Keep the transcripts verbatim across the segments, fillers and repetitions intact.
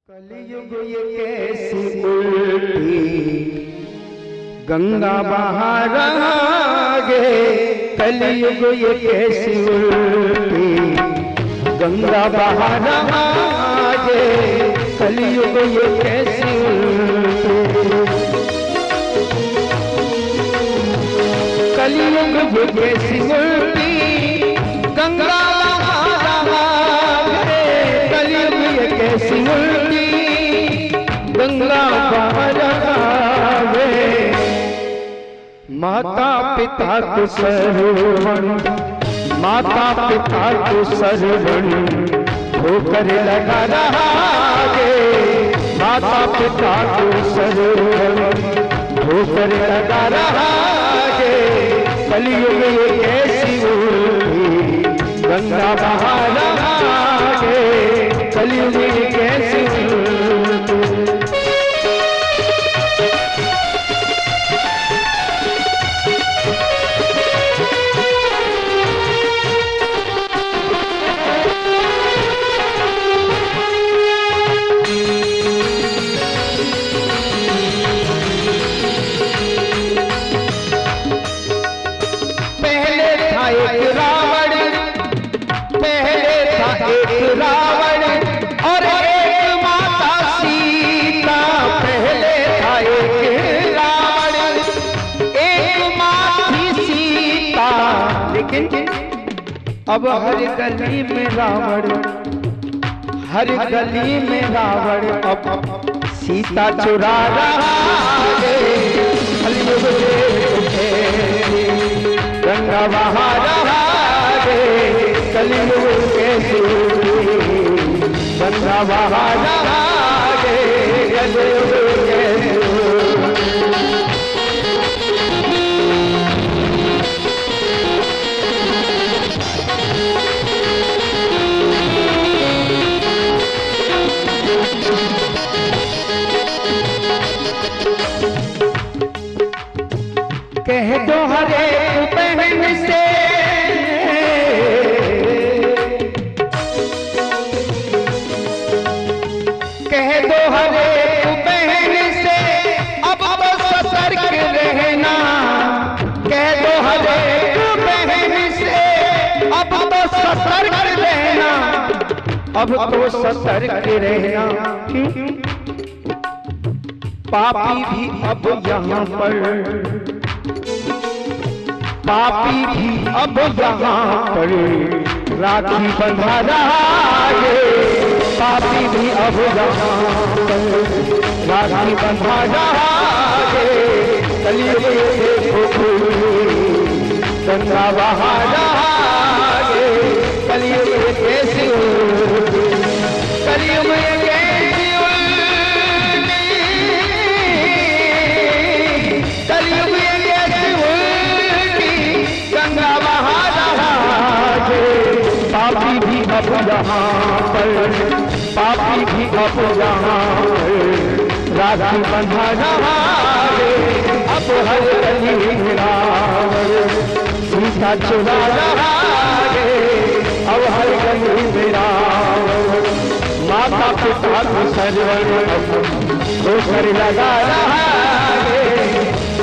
कलयुग ये कैसी उल्टी गंगा बहा रहा गे। कलयुग ये कैसी उल्टी गंगा बहा रहा गे। कलयुग ये कैसी उल्टी कलयुग ये कैसी उल्टी गंगा बहा रहा गे। कलयुग ये कैसी उल्टी गंगा बहा रहा गे। माता पिता को सर्वण माता पिता को सर्वण होकर लगा रहा गे। माता पिता को सर्वण होकर लगा रहा गे। कलयुग ये कैसी उल्टी गंगा बहा रहा गे। कलयुग ये कैसी उल्टी रावण और एक माता सीता। पहले था एक रावण एक माँ थी सीता। लेकिन अब हर गली में रावण हर गली में रावण अब सीता चुरा रहा है। कलयुग गंगा बहा रहा है। कलयुग कैसी गंगा बहा रहा है। कलयुग कैसी कह दो हरे बहन से कह दो हरे बहन से अब तो सतर्क रहना। कह दो हरे बहन से अब तो सतर्क रहना। अब तो सतर्क रहना। पापी भी अब यहाँ पर पापी भी अब यहाँ पर राखी बंधा रहा है। पापी भी अब यहाँ पर राखी बंधा रहा है। कलयुग देखो गंगा बहा रहा है। कलयुग कैसी कलयुग कैसी कलयुग गंगा बहा रहा है। पापी भी अब यहाँ पर पापी भी अब यहाँ राखी बंधा रहा है। अब हर गली में रावण सीता चुरा रहा है। अब हर गली में रावण माता पिता को सर्वण होकर लगा रहा है।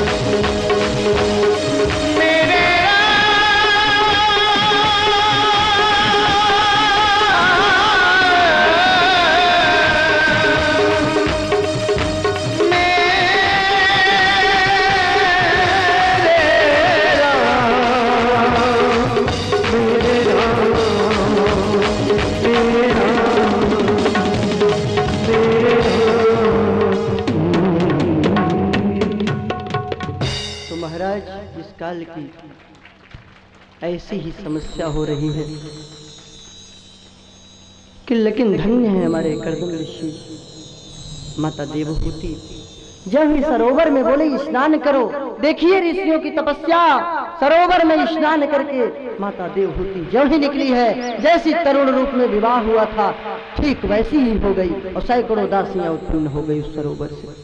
इस काल की ऐसी ही समस्या हो रही है कि लेकिन धन्य है हमारे कर्दम ऋषि माता देवहूति। जब ही सरोवर में बोले स्नान करो, देखिए ऋषियों की तपस्या। सरोवर में स्नान करके माता देवहूति जब ही निकली है, जैसी तरुण रूप में विवाह हुआ था ठीक वैसी ही हो गई और सैकड़ों दासियां उत्पन्न हो गई उस सरोवर से।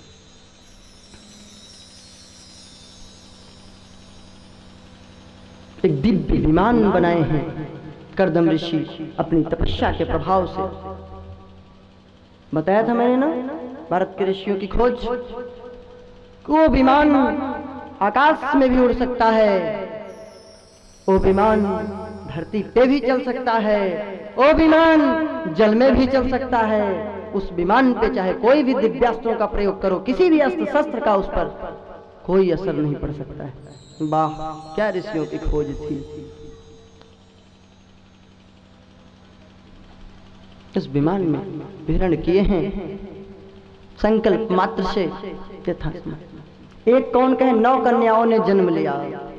एक दिव्य विमान बनाए हैं कर्दम ऋषि अपनी तपस्या के प्रभाव से। बताया था मैंने ना भारत के ऋषियों की खोज। वो विमान आकाश में भी उड़ सकता है, वो विमान धरती पे भी चल सकता है, वो विमान जल में भी चल सकता है। उस विमान पे चाहे कोई भी दिव्यास्त्रों का प्रयोग करो, किसी भी अस्त्र शस्त्र का उस पर कोई असर नहीं पड़ सकता है। वाह, क्या ऋषियों की खोज थी। इस विमान में विहरण किए हैं संकल्प मात्र से यथा। एक कौन कहे, नौ कन्याओं ने जन्म लिया,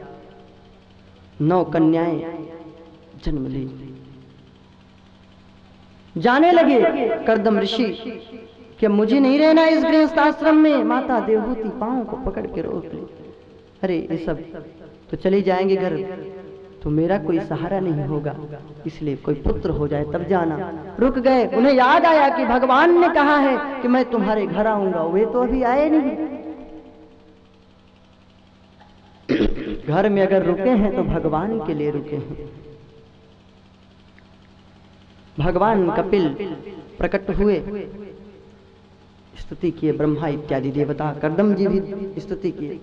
नौ कन्याएं जन्म ली। जाने लगे कर्दम ऋषि कि मुझे नहीं रहना इस गृहस्थाश्रम में। माता देवहूति पांव को पकड़ के रोक ली। अरे ये सब तो चले जाएंगे घर, तो मेरा कोई सहारा नहीं होगा, इसलिए कोई पुत्र हो जाए तब जाना। रुक गए। उन्हें याद आया कि भगवान ने कहा है कि मैं तुम्हारे घर आऊंगा, वे तो अभी आए नहीं। घर में अगर रुके हैं तो भगवान के लिए रुके हैं। भगवान कपिल प्रकट हुए, स्तुति किए ब्रह्मा इत्यादि देवता, कर्दम जी भी स्तुति किए।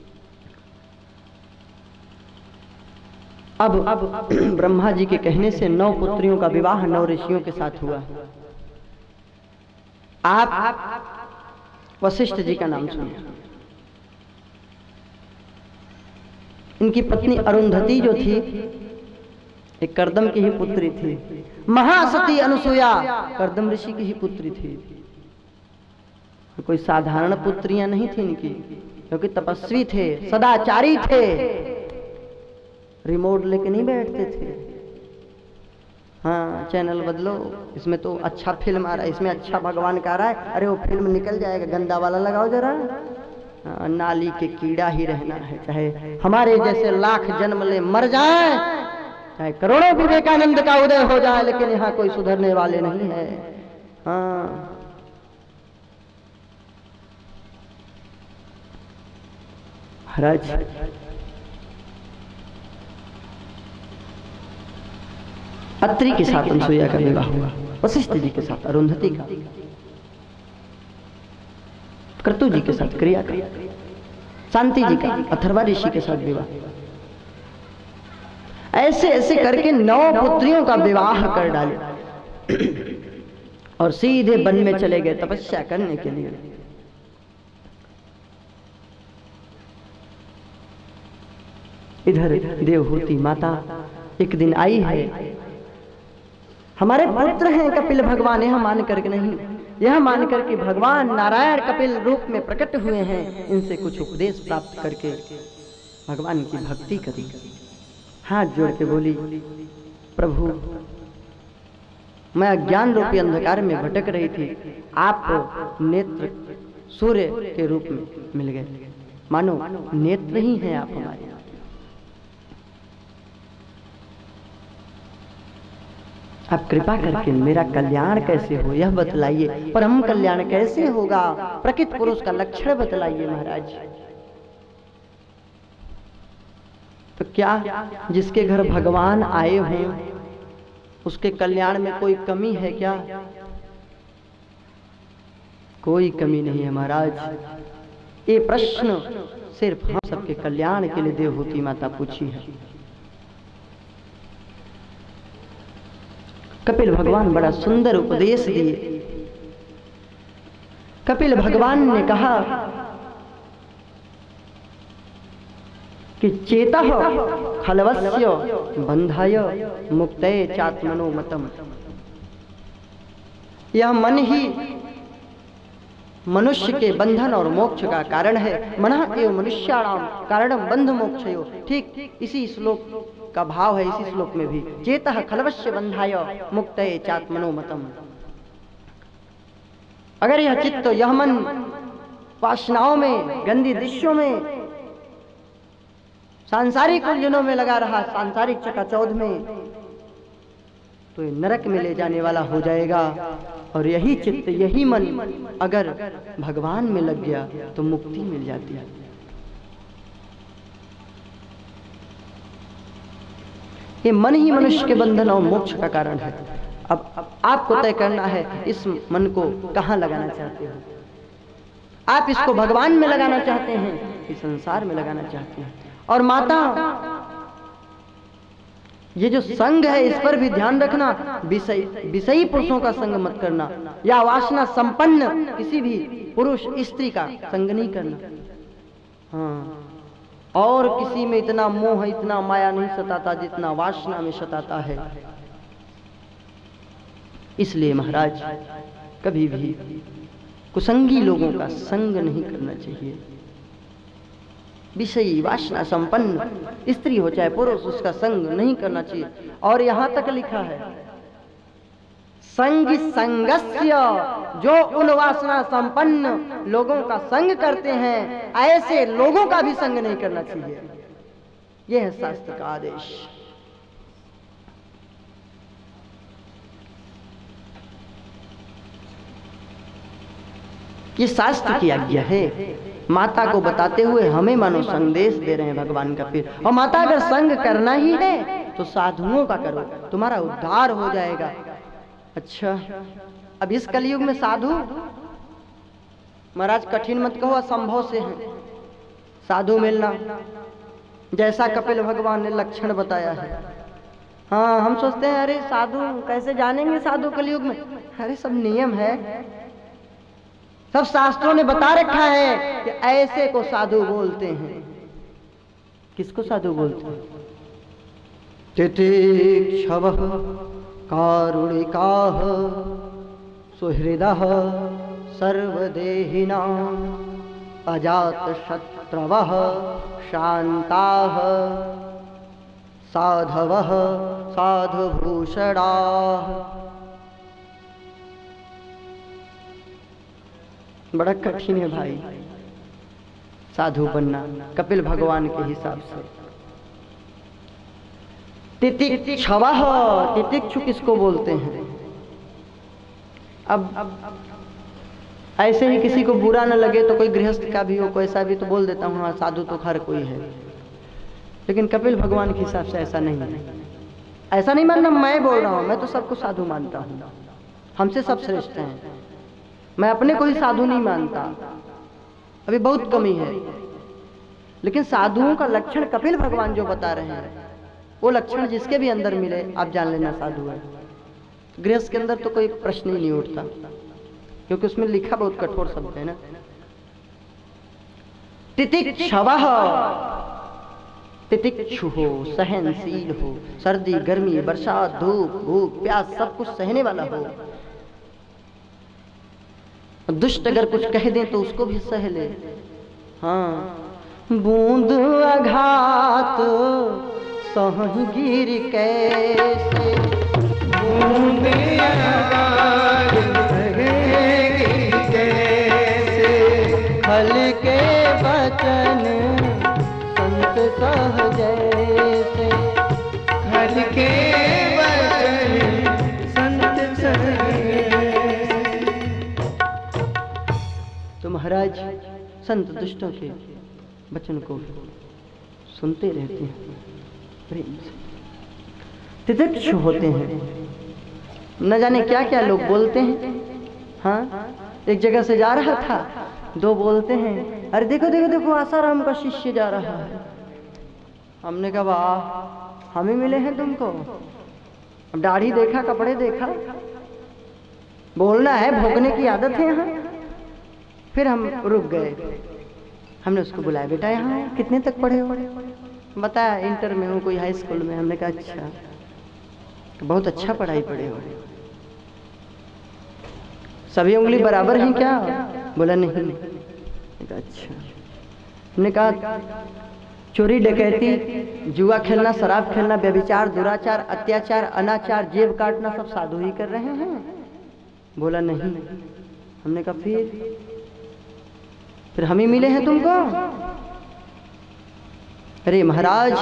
अब अब ब्रह्मा जी के कहने से नौ पुत्रियों का विवाह नौ ऋषियों के साथ हुआ। आप वशिष्ठ जी का नाम सुनिए। इनकी पत्नी अरुंधति जो थी एक कर्दम की ही पुत्री थी। महासती अनुसुया कर्दम ऋषि की ही पुत्री थी। कोई साधारण पुत्रियां नहीं थी इनकी, क्योंकि तपस्वी थे, सदाचारी थे, रिमोट लेके नहीं बैठते थे। हाँ, चैनल बदलो, इसमें तो अच्छा फिल्म आ रहा है, इसमें अच्छा भगवान का आ रहा है, अरे वो फिल्म निकल जाएगा, गंदा वाला लगाओ जरा। हाँ, नाली के कीड़ा ही रहना है, चाहे हमारे जैसे लाख जन्म ले मर जाए, चाहे करोड़ों विवेकानंद का उदय हो जाए, लेकिन यहाँ कोई सुधरने वाले नहीं है। हाँ, महाराज अत्रि के साथ अनुसुईया का विवाह हुआ, वशिष्ठ जी के साथ अरुंधति का, क्रतु जी के साथ क्रिया का, शांति जी का अथर्वा ऋषि के साथ विवाह। ऐसे ऐसे करके नौ पुत्रियों का विवाह कर डाले और सीधे वन में चले गए तपस्या करने के लिए। इधर देवहूति माता एक दिन आई है, हमारे पुत्र हैं कपिल भगवान, यह मान करके नहीं, यह मान करके भगवान नारायण कपिल रूप में प्रकट हुए हैं, इनसे कुछ उपदेश प्राप्त करके भगवान की भक्ति करी। हाथ जोड़ के बोली, प्रभु मैं अज्ञान रूपी अंधकार में भटक रही थी, आप नेत्र सूर्य के रूप में मिल गए, मानो नेत्र ही हैं आप हमारे। आप कृपा करके मेरा कल्याण कैसे हो यह बतलाइए, परम कल्याण कैसे होगा, प्रकृत पुरुष का लक्षण बतलाइए महाराज। तो क्या जिसके घर भगवान आए हों उसके कल्याण में कोई कमी है क्या? कोई कमी नहीं है महाराज। ये प्रश्न सिर्फ हम सबके कल्याण के लिए देवहूति माता पूछी है। कपिल भगवान बड़ा सुंदर उपदेश दिए। कपिल भगवान ने कहा कि चेतः खलवस्य बंधाय मुक्तये चात्मनो मतम। यह मन ही मनुष्य के बंधन और मोक्ष का कारण है। मनः एव मनुष्याणाम कारणम बंध मोक्षयो। ठीक इसी श्लोक का भाव है इसी श्लोक में भी, चेतः खलवस्य बंधाय मुक्तये चात्मनो मतम। अगर यह चित्त, यह मन वासनाओं में, गंदी दृश्यों में, सांसारिक उलझनों में लगा रहा, सांसारिक चकाचौंध में, तो ये नरक में ले जाने वाला हो जाएगा। और यही चित्त, यही मन अगर भगवान में लग गया तो मुक्ति मिल जाती है। ये मन ही मनुष्य के बंधन और मोक्ष का कारण है। अब अब आपको तय करना है इस मन को कहाँ लगाना चाहते हो। आप इसको भगवान में लगाना चाहते हैं कि संसार में लगाना चाहते हैं। और माता, ये जो संग है इस पर भी ध्यान रखना, विषय विषयी पुरुषों का संग मत करना, या वासना संपन्न किसी भी पुरुष स्त्री का संग नहीं करना। हाँ, और किसी में इतना मोह इतना माया नहीं सताता जितना वासना में सताता है। इसलिए महाराज कभी भी कुसंगी लोगों का संग नहीं करना चाहिए। विषयी वासना संपन्न स्त्री हो चाहे पुरुष, उसका संग नहीं करना चाहिए। और यहां तक लिखा है संगी संगस्य, जो उन वासना संपन्न लोगों का संग करते हैं ऐसे लोगों का भी संग नहीं करना चाहिए। यह है शास्त्र का आदेश। ये शास्त्र की आज्ञा है। माता को बताते हुए हमें मानो संदेश दे रहे हैं भगवान का। फिर और माता अगर संग करना ही है तो साधुओं का करो, तुम्हारा उद्धार हो जाएगा। अच्छा, अब इस कलयुग में साधु महाराज कठिन मत कहो, असंभव से है साधु मिलना, जैसा कपिल भगवान ने लक्षण बताया है। हाँ, हम सोचते हैं अरे साधु कैसे जानेंगे साधु कलयुग में। अरे सब नियम है, सब शास्त्रों ने बता रखा है कि ऐसे को साधु बोलते हैं। किसको साधु बोलते हैं? तितिक्षवः कारुणिकाः सुहृदः सर्वदेहिनां अजातशत्रवः शान्ताः साधवः साधुभूषणाः। बड़ा कठिन है भाई साधु बनना कपिल भगवान के हिसाब से। तितिक्षवः, तितिक्षु किसको बोलते हैं? अब ऐसे ही किसी को बुरा न लगे तो कोई गृहस्थ का भी हो, कोई ऐसा भी तो बोल देता हूँ हाँ साधु तो हर कोई है। लेकिन कपिल भगवान के हिसाब से ऐसा नहीं है। ऐसा नहीं मानना मैं बोल रहा हूँ, मैं तो सबको साधु मानता हूँ, हमसे सब श्रेष्ठ हैं। मैं अपने को ही साधु नहीं मानता, अभी बहुत कमी है। लेकिन साधुओं का लक्षण कपिल भगवान जो बता रहे हैं वो लक्षण जिसके भी अंदर मिले आप जान लेना साधु है। गृहस्थ के अंदर तो कोई प्रश्न ही नहीं उठता, क्योंकि उसमें लिखा बहुत कठोर शब्द है ना। तितिक्षवः, तितिक्षु हो, सहनशील हो, सर्दी गर्मी बरसात धूप भूख प्यास सब कुछ सहने वाला हो। दुष्ट अगर कुछ कह दें तो उसको भी सह ले। हाँ, बूंद आघात सहु गिर कैसे, बूंद आघात सहु कैसे, हल्के बचन संत सह जैसे, हल्के बचन संत सह जैसे। तो महाराज संत दुष्टों के वचन को सुनते रहते हैं प्रेम से, तितिक्षु होते हैं। न जाने क्या क्या लोग बोलते हैं। हाँ, एक जगह से जा रहा था, दो बोलते हैं अरे देखो देखो देखो आसाराम का शिष्य जा रहा है। हमने कहा वाह, हम ही मिले हैं तुमको। अब दाढ़ी देखा, कपड़े देखा, बोलना है, भोगने की आदत है यहाँ। फिर हम रुक गए, हमने उसको बुलाया, बेटा यहाँ कितने तक पढ़े हो? बताया इंटर में हूँ, कोई हाई स्कूल में। हमने कहा अच्छा, बहुत अच्छा पढ़ाई पढ़े हो। सभी उंगली बराबर हैं क्या? बोला नहीं। अच्छा, हमने कहा चोरी डकैती जुआ खेलना शराब खेलना व्यभिचार दुराचार अत्याचार अनाचार जेब काटना सब साधु ही कर रहे हैं? बोला नहीं। हमने कहा फिर फिर हम ही मिले हैं तुमको? अरे महाराज,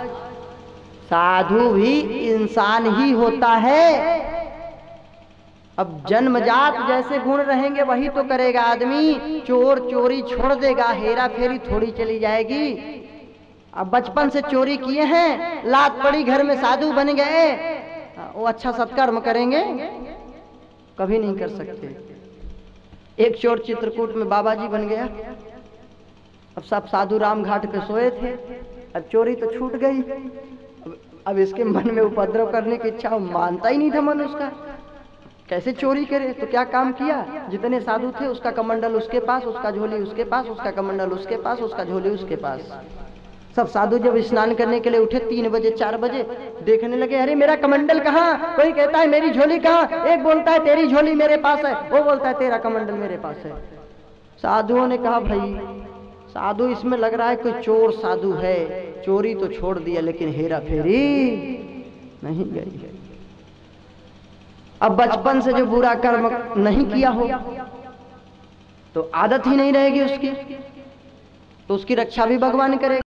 साधु भी इंसान ही होता है। अब जन्मजात जैसे गुण रहेंगे वही तो करेगा आदमी। चोर चोरी छोड़ देगा, हेरा फेरी थोड़ी चली जाएगी। अब बचपन से चोरी किए हैं, लात पड़ी घर में साधु बन गए, हाँ, वो अच्छा सत्कर्म करेंगे कभी नहीं कर सकते। एक चोर चित्रकूट में बाबा जी बन गया। अब सब साधु राम घाट पे सोए थे, अब चोरी तो छूट गई। अब, अब इसके मन में उपद्रव करने की इच्छा, मानता ही नहीं था मन उसका, कैसे चोरी करे। तो क्या काम किया, जितने साधु थे उसका कमंडल उसके पास, उसका झोली उसके पास, उसका कमंडल उसके पास, उसका झोली उसके पास। सब साधु जब स्नान करने के लिए उठे तीन बजे चार बजे, देखने लगे अरे मेरा कमंडल कहाँ, कोई कहता है मेरी झोली कहाँ, एक बोलता है तेरी झोली मेरे पास है, वो बोलता है तेरा कमंडल मेरे पास है। साधुओं ने कहा भाई साधु इसमें लग रहा है कोई चोर साधु है, चोरी तो छोड़ दिया लेकिन हेरा फेरी नहीं गई। अब बचपन से जो बुरा कर्म नहीं किया हो तो आदत ही नहीं रहेगी उसकी, तो उसकी रक्षा भी भगवान करेगा।